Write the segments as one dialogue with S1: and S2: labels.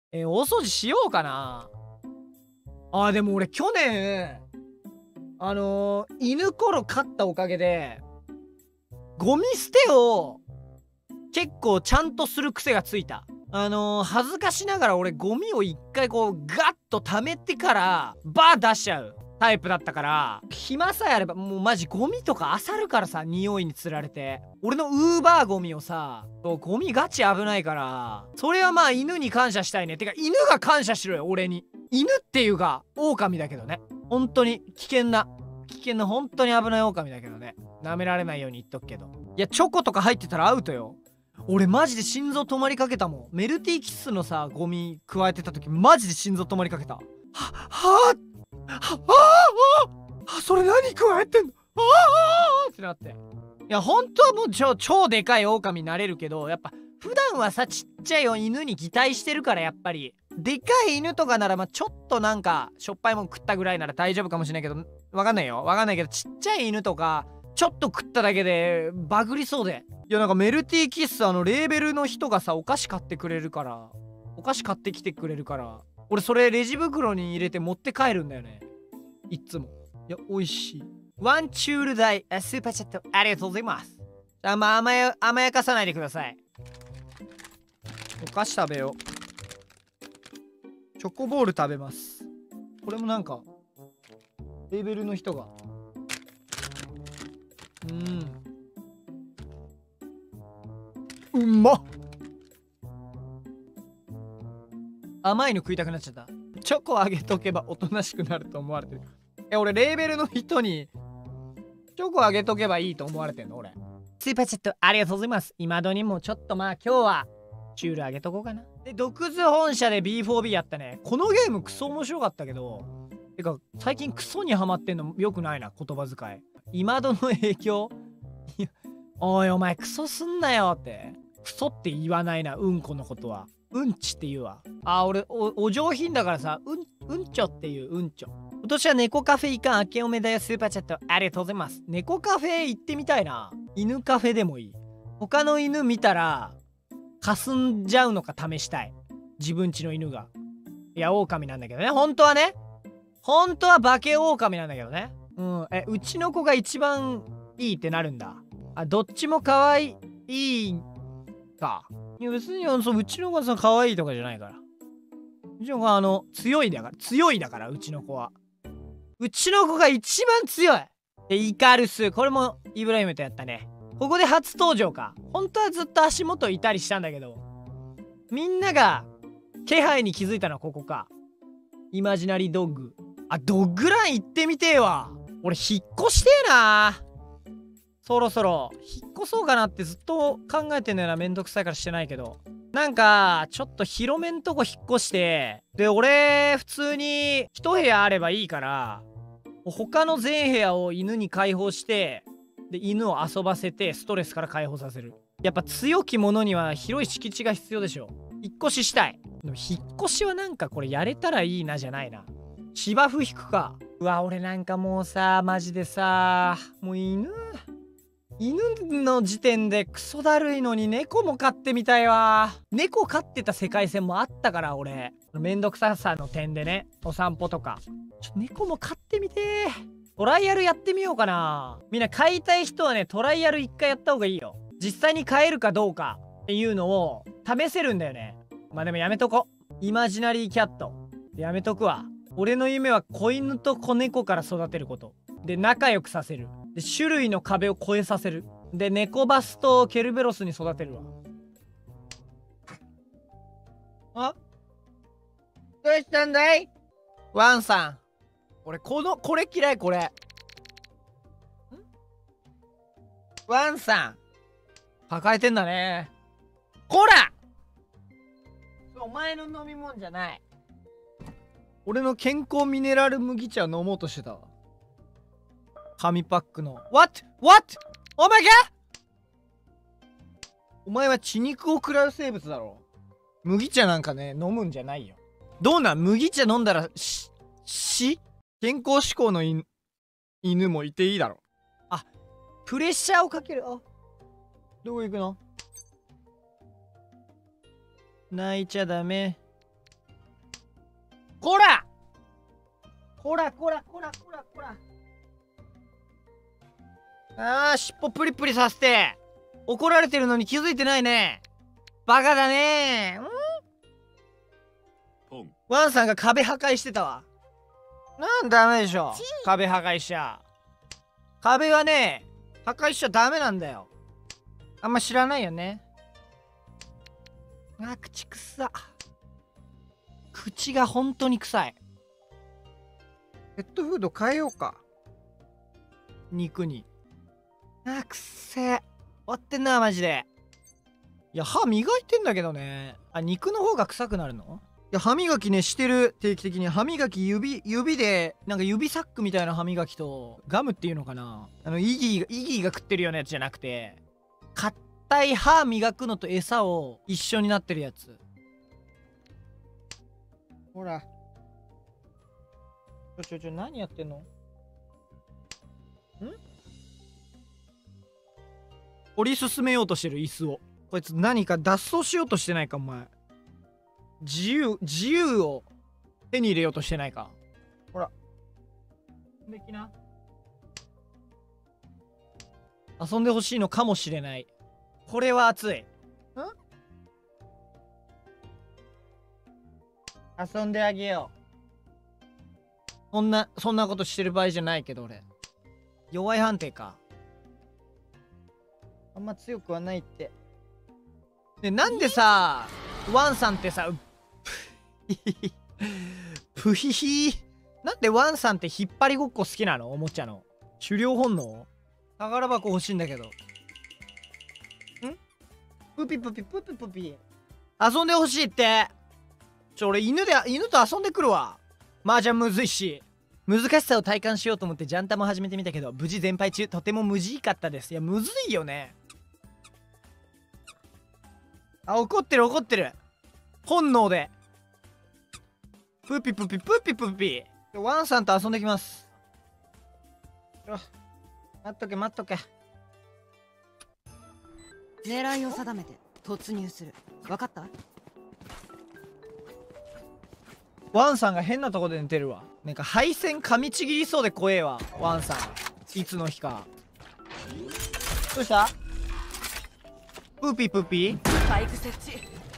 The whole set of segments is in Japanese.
S1: 大掃除しようかな。でも俺去年、犬コロ飼ったおかげで、ゴミ捨てを結構ちゃんとする癖がついた。恥ずかしながら俺ゴミを一回こうガッと溜めてからバー出しちゃうタイプだったから、暇さえあればもうマジゴミとか漁るからさ、匂いにつられて。俺のウーバーゴミをさ、ゴミガチ危ないから、それはまあ犬に感謝したいね。てか犬が感謝しろよ、俺に。犬っていうか狼だけどね。本当に危険な本当に危ない狼だけどね。舐められないように言っとくけど。いや、チョコとか入ってたらアウトよ。俺マジで心臓止まりかけたもん。メルティーキッスのさ、ゴミ加えてた時マジで心臓止まりかけた。それ何加えてんのってなって。いや、本当はもう超でかい狼になれるけど、やっぱ普段はさ、ちっちゃい犬に擬態してるから、やっぱりでかい犬とかならまあちょっとなんかしょっぱいもん食ったぐらいなら大丈夫かもしれないけど、わかんないけど、ちっちゃい犬とかちょっと食っただけでバグりそうで。いや、なんかメルティーキッスレーベルの人がさ、お菓子買ってきてくれるから、俺それレジ袋に入れて持って帰るんだよね、いっつも。いや、美味しい。ワンチュール代スーパーチャットありがとうございます。あんま甘やかさないでください。お菓子食べよう。チョコボール食べます。これもなんかレーベルの人がうんまっ。甘いの食いたくなっちゃった。チョコあげとけばおとなしくなると思われてる。俺レーベルの人にチョコあげとけばいいと思われてんの俺。スーパーチャットありがとうございます。今戸にもちょっとまあ今日はチュールあげとこうかな。で、毒図本社で B4B やったね。このゲームクソ面白かったけど、てか最近クソにハマってんのよくないな、言葉遣い。今戸の影響おいお前クソすんなよって。クソって言わないな、うんこのことは。うんちって言うわ。俺お上品だからさ、うんちょっていう、うんちょ。今年は猫カフェ行かん、明けおめだよ。スーパーチャットありがとうございます。猫カフェ行ってみたいな。犬カフェでもいい。他の犬見たらかすんじゃうのか試したい。自分家の犬が。いや、狼なんだけどね、本当はね。本当は化け狼なんだけどね。うちの子が一番いいってなるんだ。どっちも可愛いか。いや、別にうちの子がさ可愛いとかじゃないから。うちの子は強いだから、うちの子は。うちの子が一番強い。で、イカルス。これもイブラヒムとやったね。ここで初登場か。本当はずっと足元いたりしたんだけど、みんなが気配に気づいたのはここか。イマジナリードッグ。ドッグラン行ってみてえわ。俺引っ越してえな。そろそろ引っ越そうかなってずっと考えてんだよな。めんどくさいからしてないけど。なんかちょっと広めんとこ引っ越して、で俺普通に一部屋あればいいから、他の全部屋を犬に開放して、で犬を遊ばせてストレスから解放させる。やっぱ強き者には広い敷地が必要でしょ。引っ越ししたい。でも引っ越しはなんかこれやれたらいいなじゃないな。芝生引くか。うわ、俺なんかもうさ、マジでさ、もう犬の時点でクソだるいのに猫も飼ってみたいわ。猫飼ってた世界線もあったから俺。めんどくささの点でね、お散歩とか。猫も飼ってみてトライアルやってみようかな。みんな飼いたい人はね、トライアル一回やった方がいいよ。実際に飼えるかどうかっていうのを試せるんだよね。まあでもやめとこ。イマジナリーキャット。やめとくわ。俺の夢は子犬と子猫から育てること。で、仲良くさせる。で、種類の壁を越えさせる。で、猫バスとケルベロスに育てるわ。どうしたんだいワンさん。俺、これ嫌い、これ。ワンさん。抱えてんだね。こらお前の飲み物じゃない。俺の健康ミネラル麦茶を飲もうとしてたわ。紙パックの What? お前か。お前は血肉を食らう生物だろ。麦茶なんかね、飲むんじゃないよ。どうなん？麦茶飲んだら健康志向の犬もいていいだろ。プレッシャーをかける。どこ行くの？泣いちゃダメ。 こらこらこらこらこらこら。あー、尻尾プリプリさせて怒られてるのに気づいてないね。バカだねー。ワンさんが壁破壊してたわ。ダメでしょ、壁破壊しちゃ。壁はね破壊しちゃダメなんだよ。あんま知らないよね。あ、口くさ。口が本当に臭い。ペットフード変えようか、肉に。あ、くっせえ。終わってんなマジで。いや、歯磨いてんだけどね。あ、肉の方が臭くなるの？いや、歯磨きねしてる。定期的に歯磨き、指でなんか指サックみたいな歯磨きとガムっていうのかな、イギーが食ってるようなやつじゃなくて、硬い歯磨くのと餌を一緒になってるやつ。ほら、何やってんの？ん？掘り進めようとしてる椅子を。こいつ何か脱走しようとしてないか、お前。自由を手に入れようとしてないか。ほら。できな。遊んでほしいのかもしれない。これは熱い。遊んであげよう。そんなことしてる場合じゃないけど、俺。弱い判定か。あんま強くはないって。で、なんでさ、ワンさんってさ、プヒヒなんでワンさんって引っ張りごっこ好きなの？おもちゃの狩猟本能？宝箱欲しいんだけど。プピプピプピプピ遊んでほしいって。俺犬と遊んでくるわ。麻雀むずいし。難しさを体感しようと思ってジャンタも始めてみたけど無事全敗中。とても無事かったです。いや、むずいよね。あ、怒ってる本能で。プピプピプピプピ。ワンさんと遊んできます。待っとけ。
S2: 狙いを定めて突入する。分かった？
S1: ワンさんが変なとこで寝てるわ。なんか配線噛みちぎりそうで怖えわ。ワンさんいつの日か。どうした？プピプピ。
S2: バイク設置。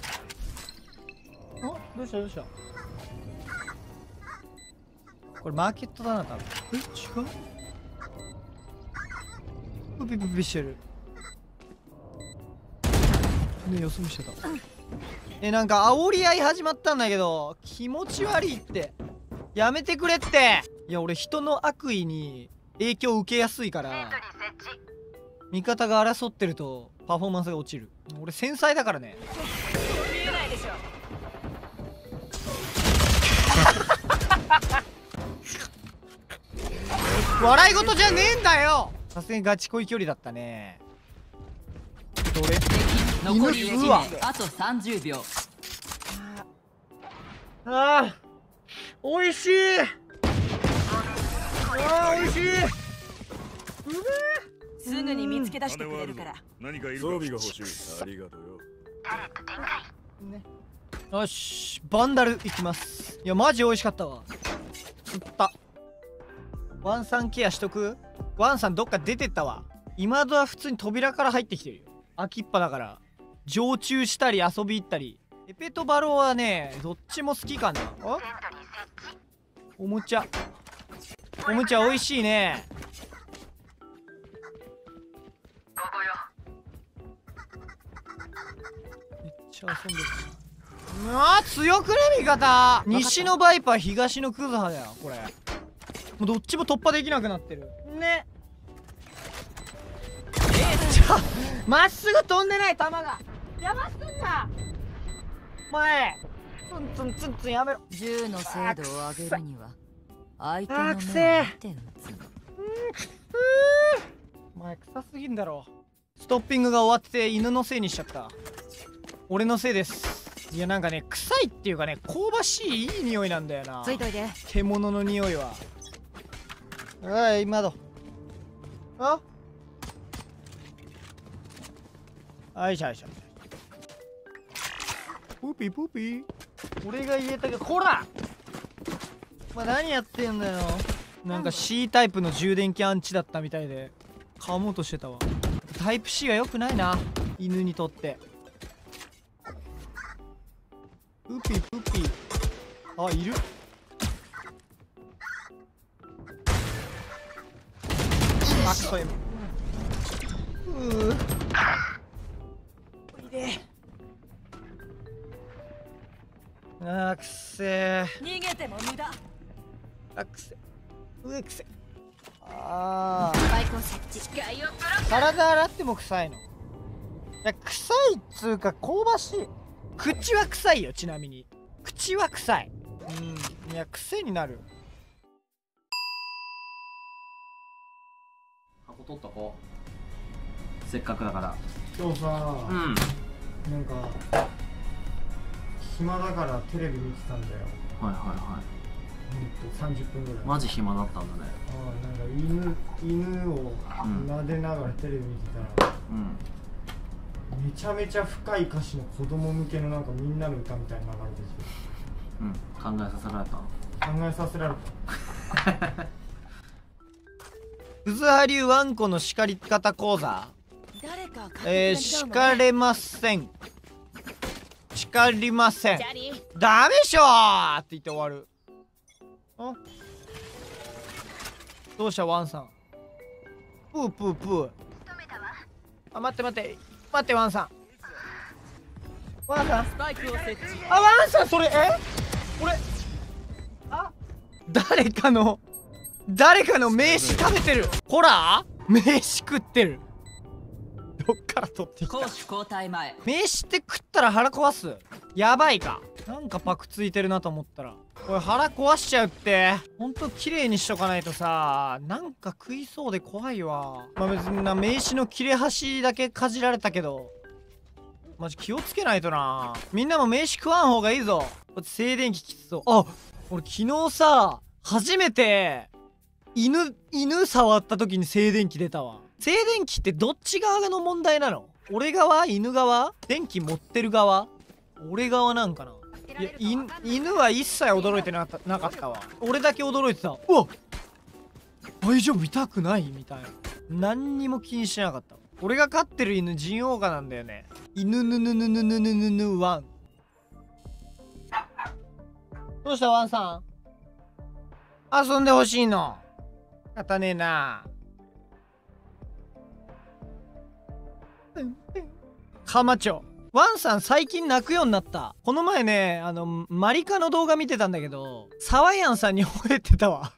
S1: どうしたこれマーケットだな、多分。違う？プピプピしてるね。よそ見してた。なんか煽り合い始まったんだけど気持ち悪いって。やめてくれって。いや、俺人の悪意に影響を受けやすいから、味方が争ってるとパフォーマンスが落ちる。俺繊細だからね。
S2: 見えないでしょ。
S1: 笑い事じゃねえんだよ。さすがにガチ恋距離だったね。
S2: 残り1名、あと30秒。
S1: ああ、おいしい。おいしい。
S2: すぐに見つけ出してくれるから。
S3: 何かいるか。装備が欲しい。ありがとうよ。
S1: ね、よし、バンダルいきます。いや、マジ美味しかったわ。釣った。ワンさんケアしとく？ワンさんどっか出てったわ。今度は普通に扉から入ってきてるよ。空きっぱだから常駐したり遊び行ったり。エペとバロはね、どっちも好きかな。おもちゃ美味しいね。めっちゃ遊んでる。うわー、強くね味方。西のバイパー、東のクズハだよこれ。もうどっちも突破できなくなってるね。まっすぐ飛んでない球が邪魔すんな。前ツンツンやめろ。
S2: 銃の精度を上げるには相手の目を見て撃つ。
S1: 前臭すぎんだろ。ストッピングが終わって犬のせいにしちゃった。俺のせいです。いや、なんかね、臭いっていうかね、香ばしいいい匂いなんだよな。
S2: ついといて。
S1: 獣の匂いは。おい、窓。はいしゃいしゃ。プーピー。俺が言えたけど、こらまあ、何やってんだよ。なんか C タイプの充電器アンチだったみたいで買おうとしてたわ。タイプ C は良くないな、犬にとって。プピプピ。あ、いる。あ、くそいで。あーくせー。
S2: 逃げても無駄。
S1: あくせ。くせ。あ
S2: スパイクを設置。
S1: 体洗っても臭いの。いや、臭いっつうか香ばしい。口は臭いよ。ちなみに口は臭い。いや、癖になる。
S4: 箱取っとこう、せっかくだから。
S1: 今日さ、なんか暇だからテレビ見てたんだよ。
S4: はいはいはい。
S1: 30分ぐらい。
S4: マジ暇だったんだね。
S1: なんか犬を撫でながらテレビ見てたら、めちゃめちゃ深い歌詞の子供向けのなんかみんなの歌みたいな流れてきて、
S4: 考えさせられた。
S1: 考えさせられた。うずは流ワンコの叱り方講座。叱れません。叱りません。ダメっしょーって言って終わる。どうしたワンさん。プープープー。あ、待って待って待ってワンさん。ワンさん。あ、ワンさんそれ俺誰かの名刺食べてる。ほら名刺食ってる。どっから取ってきた。
S2: 攻守交代前。
S1: 名刺って食ったら腹壊す。やばいか。なんかパクついてるなと思ったら、これ腹壊しちゃうって。ほんと綺麗にしとかないとさ、なんか食いそうで怖いわ。まあ別にな、名刺の切れ端だけかじられたけど、マジ気をつけないとな。みんなも名刺食わん方がいいぞ。こっち静電気きつそう。あ、俺昨日さ、初めて犬触った時に静電気出たわ。静電気ってどっち側の問題なの？俺側？犬側？電気持ってる側？俺側なんかな。いや、犬は一切驚いてなかったわ。俺だけ驚いてた。うわ、大丈夫、痛くないみたいな。何にも気にしなかった。俺が飼ってる犬ジンオウカなんだよね。犬ぬぬぬぬぬぬぬぬワン。どうしたワンさん、遊んでほしいの？仕方ねえな。カマチョ。ワンさん最近泣くようになった。この前ね、マリカの動画見てたんだけど、サワヤンさんに吠えてたわ。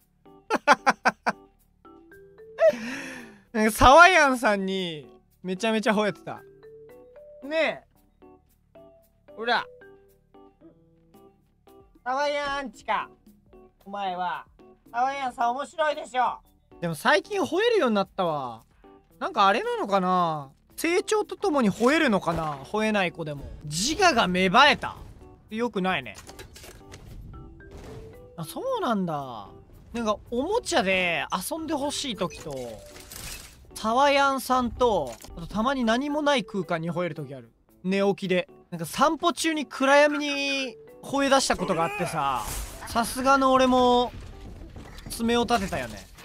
S1: なんかサワヤンさんにめちゃめちゃ吠えてた。ねえ、ほらサワヤンチか、お前は。サワヤンさん面白いでしょ。でも最近吠えるようになったわ。なんかあれなのかな、成長とともに吠えるのかな。吠えない子でも自我が芽生えた。よくないね。あ、そうなんだ。なんかおもちゃで遊んでほしい時と、サワヤンさんと、あとたまに何もない空間に吠える時ある。寝起きでなんか散歩中に暗闇に吠え出したことがあってさ、さすがの俺も爪を立てたよね。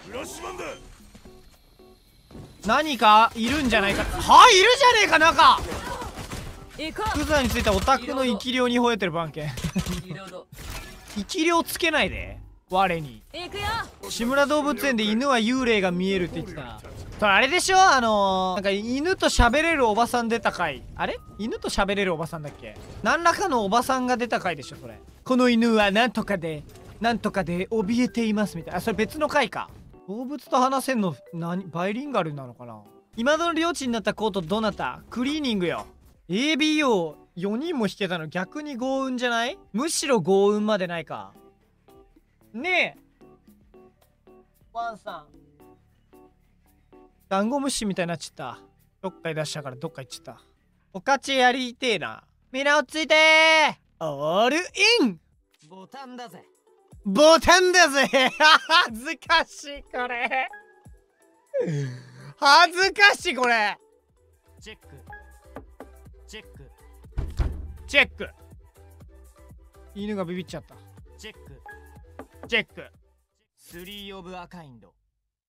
S1: 何かいるんじゃないか。はい、いるじゃねえか。中クザについてオタクの生き量に吠えてる番犬。生き量つけないで我に。志村動物園で犬は幽霊が見えるって言ってた。それあれでしょ、なんか犬と喋れるおばさん出た回。あれ、犬と喋れるおばさんだっけ。何らかのおばさんが出た回でしょそれ。この犬はなんとかで怯えていますみたいな。あ、それ別の回か。動物と話せんのバイリンガルなのかな。今の領地になったコートどなた？クリーニングよ。 ABO4 人も引けたの逆に豪運じゃない？むしろ豪運までないか。ねえワンさん、ダンゴムシみたいになっちゃった。どっかに出したからどっか行っちゃった。お勝ちやりてえな。みんな落ち着いてー。オールイン。
S2: ボタンだぜ。
S1: ボタンだぜ。恥ずかしいこれ。恥ずかしいこれ。チェックチェックチェック。犬がビビっちゃった。チェックチェック。
S5: スリーオブアカインド。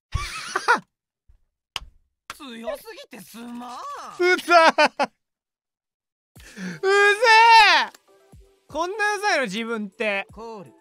S5: 強すぎてすまん。
S1: うざーうぜえ。こんなうざいの自分って。
S5: コール。